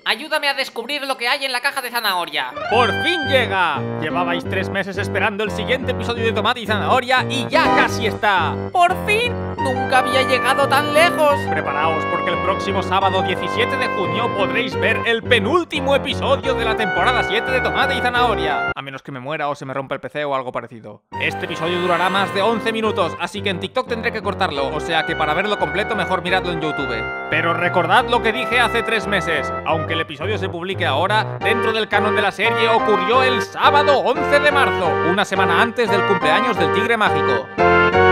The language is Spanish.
Ayúdame a descubrir lo que hay en la caja de zanahoria. ¡Por fin llega! Llevabais 3 meses esperando el siguiente episodio de Tomate y Zanahoria y ya casi está. ¡Por fin! ¡Nunca había llegado tan lejos! Preparaos porque el próximo sábado 17 de junio podréis ver el penúltimo episodio de la temporada 7 de Tomate y Zanahoria. A menos que me muera o se me rompa el PC o algo parecido. Este episodio durará más de 11 minutos, así que en TikTok tendré que cortarlo, o sea que para verlo completo mejor miradlo en YouTube. Pero recordad lo que dije hace 3 meses. Aunque el episodio se publique ahora, dentro del canon de la serie ocurrió el sábado 11 de marzo, una semana antes del cumpleaños del tigre mágico.